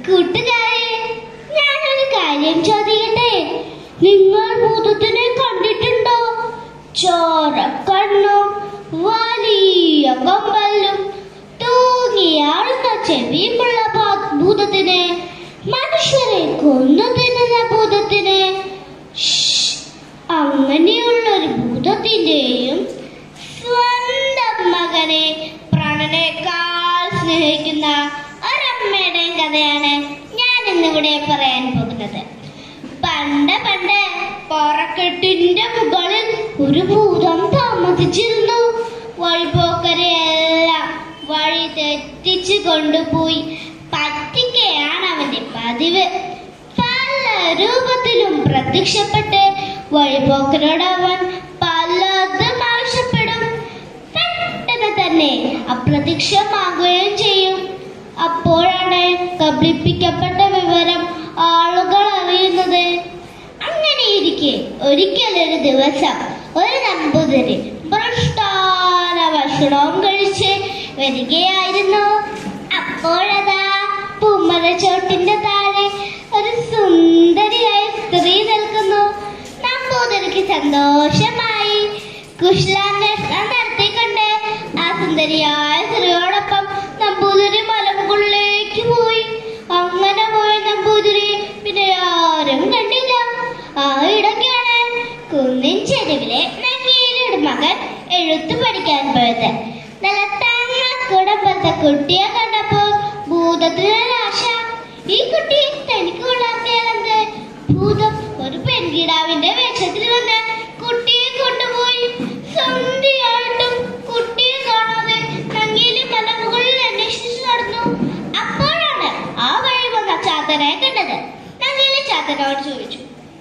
കൂട്ടുകാരെ, ഞാനൊരു കാര്യം ചോദിക്കട്ടെ. നിങ്ങൾ ഭൂതത്തിനെ കണ്ടിട്ടുണ്ടോ? ചോരക്കണ്ണും വലിയ കമ്പലും തൂങ്ങിയാടുന്ന ചെവിയുമുള്ള ഭൂതത്തിനെ, മനുഷ്യരെ കൊന്നു തിന്നുന്ന ഭൂതത്തിനെ. അങ്ങനെയുള്ളൊരു ഭൂതത്തിന്റെയും സ്വന്തം മകനെ പ്രാണനേക്കാൾ സ്നേഹിക്കുന്ന ഒരമ്മയുടെയും കഥയാണ് ഞാൻ ഇന്നിവിടെ പറയാൻ പോകുന്നത്. പണ്ട് പാറക്കെട്ടിന്റെ മുകളിൽ ഒരു ഭൂതം താമസിച്ചിരുന്നു. വഴിപോക്കരെയെല്ലാം വഴി തെറ്റിച്ചു കൊണ്ടുപോയി പറ്റിക്കുകയാണ് അവന്റെ പതിവ്. പല രൂപത്തിലും പ്രത്യക്ഷപ്പെട്ട് വഴിപോക്കരോട് അവൻ പലതും ആവശ്യപ്പെടും. പെട്ടെന്ന് തന്നെ അപ്രത്യക്ഷമാകുകയും ചെയ്യും. അപ്പോഴാണ് കബളിപ്പിക്കപ്പെട്ട വിവരം ആളുകൾ അറിയുന്നത്. അങ്ങനെയിരിക്കെ ഒരിക്കലൊരു ദിവസം ഒരു നമ്പൂതിരി മൃഷ്ടാന ഭക്ഷണവും കഴിച്ച് വരികയായിരുന്നു. അപ്പോഴതാ പൂമരച്ചോട്ടിന്റെ താഴെ ഒരു സുന്ദരിയായ സ്ത്രീ നിൽക്കുന്നു. നമ്പൂതിരിക്ക് സന്തോഷമായി. കുശലാന്വേഷണം നടത്തിക്കൊണ്ട് ആ സുന്ദരിയായ സ്ത്രീയോടൊപ്പം നമ്പൂതിരി മലമുകളിലേക്ക് പോയി. അങ്ങനെ പോയ നമ്പൂതിരി പിന്നെ ആരും കണ്ടില്ല. ആ ഇടയ്ക്കാണ് കുന്നിൻ ചെരുവിലെ നങ്ങേലിയുടെ മകൻ എഴുത്ത് പഠിക്കാൻ പോയത്. നല്ല തങ്ങക്കുടമ്പത്തെ കുട്ടിയെ കണ്ടപ്പോൾ ഭൂതത്തിന് ആശ. ഈ കുട്ടി തനിക്ക് കൊള്ളാത്തയാണെന്ന് ഭൂതം ഒരു പെൺകിടാവിന്റെ വേഷത്തിൽ വന്ന് കുട്ടിയെ കൊണ്ടുപോയി. സന്ധ്യയായിട്ടും കുട്ടിയെ കാണാതെ നങ്ങേലി മലമുകളിൽ അന്വേഷിച്ചു നടന്നു. അപ്പോഴാണ് ആ വഴി വന്ന ചാത്തനെ കണ്ടത്. നങ്ങേലി ചാത്തനോട് ചോദിച്ചു,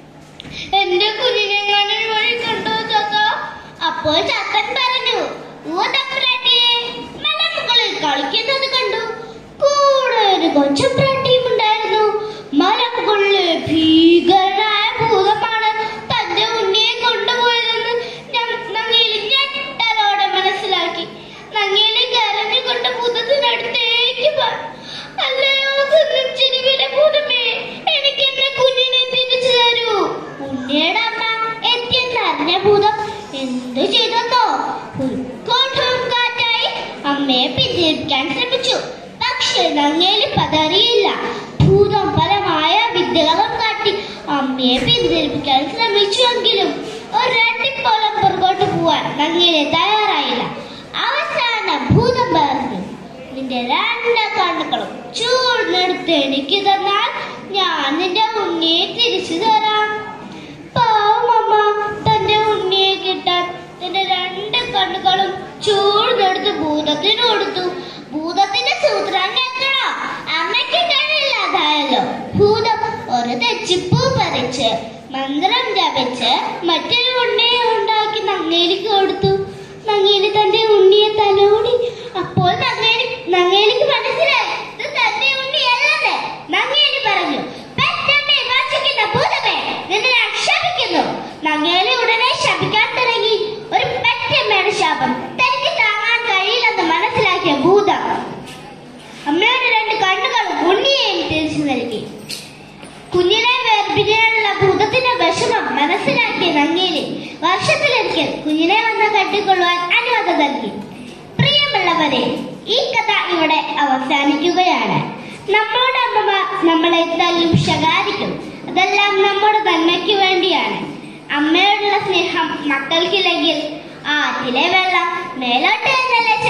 എന്റെ കുഞ്ഞിനെ ഞാൻ വഴി കണ്ടോ ചാത്ത? അപ്പോൾ ചാത്തൻ പറഞ്ഞു, ഊതപ്രാട്ടിയെ മലമുകളിൽ കളിക്കുന്നത് കണ്ടു. കൂടെ ഒരു കൊച്ചപ്രാട്ടിയും ഉണ്ടായിരുന്നു. മലമുകളിലെ ഭീകരനായ ഭൂതമാണ് തന്റെ ഉണ്ണിയെ കൊണ്ടുപോയതെന്ന് നങ്ങേലി ഞെട്ടലോടെ മനസ്സിലാക്കി. നങ്ങേലി കരഞ്ഞുകൊണ്ട് ഭൂതത്തിനടുത്തേക്ക് പറഞ്ഞു, അല്ലയോ കുന്നിൻ ചെരുവിലെ ഭൂതമേ, എനിക്ക് എന്റെ കുഞ്ഞിനെ തിരിച്ചു തരൂ. ഉണ്ണിയുടെ അമ്മ എത്തിയെന്നറിഞ്ഞ ഭൂതം എന്തു ചെയ്തെന്നോ, ഒരു കൊടും കാറ്റായി അമ്മയെ പിന്തിരിപ്പിക്കാൻ ശ്രമിച്ചു. പക്ഷെ നങ്ങേലി പതറിയില്ല. ഭൂതം പലമായ വിദ്യകളും കാട്ടി അമ്മയെ പിന്തിരിപ്പിക്കാൻ ശ്രമിച്ചുവെങ്കിലും ഒരട്ടിപ്പോലും പുറകോട്ട് പോവാൻ നങ്ങേലി തയ്യാറായില്ല. അവസാനം ഭൂതം പറഞ്ഞു, നിന്റെ രണ്ട് കണ്ണുകളും ചൂടുന്നെടുത്ത് എനിക്ക് തന്നാൽ ഞാൻ നിന്റെ ഉണ്ണിയെ തിരിച്ചു തരാം. പാവമ്മ തന്റെ ഉണ്ണിയെ കിട്ടാൻ തന്റെ രണ്ട് കണ്ണുകളും ചൂടുന്നെടുത്ത് ഭൂതത്തിന് കൊടുത്തു. ഭൂതത്തിന്റെ സൂത്രം കേൾക്കണോ? അമ്മയ്ക്ക് കഴിയില്ലാതായല്ലോ. ഭൂതം ഒരു തെച്ചിപ്പൂ പറിച്ച് മന്ത്രം ജപിച്ച് മറ്റൊരു ഉണ്ണിയെ ഉണ്ടാക്കി നങ്ങേലിക്ക് കൊടുത്തു. നങ്ങേലി തന്റെ ഉണ്ണിയെ തലോടി. അപ്പോൾ നങ്ങേലിക്ക് മനസ്സിലായി ഇത് തന്റെ ഉണ്ണിയല്ലെന്ന്. നങ്ങേലി പറഞ്ഞു, പെറ്റമ്മേ വാസിക്കുന്ന ഭൂതമേ, നിന്നെ ഞാൻ ശപിക്കുന്നു. നങ്ങേലി ഉടനെ ശപിക്കാൻ തുടങ്ങി. ഒരു പെറ്റമ്മയുടെ ശാപം തനിക്ക് താങ്ങാൻ കഴിയില്ലെന്ന് മനസ്സിലാക്കിയ ഭൂതം അമ്മയുടെ രണ്ട് കണ്ണുകളും ഉണ്ണിയെയും തിരിച്ചു നൽകി. കുഞ്ഞിനെ വേർപിരിയാനുള്ള ഭൂതത്തിന്റെ വിഷമം മനസ്സിലാക്കിയ നങ്ങേലി വർഷത്തിലൊരിക്കൽ കുഞ്ഞിനെ വന്ന് കെട്ടിക്കൊള്ളുവാൻ അനുവാദം നൽകി. പ്രിയമുള്ളവരെ, ഈ കഥ ഇവിടെ അവസാനിക്കുകയാണ്. നമ്മുടെ അമ്മമാർ നമ്മളെ തല്ലും ശകാരിക്കും. അതെല്ലാം നമ്മുടെ നന്മയ്ക്ക് വേണ്ടിയാണ്. അമ്മയോടുള്ള സ്നേഹം മക്കൾക്കില്ലെങ്കിൽ ആറ്റിലെ വെള്ളം മേലോട്ട് എന്നല്ലേ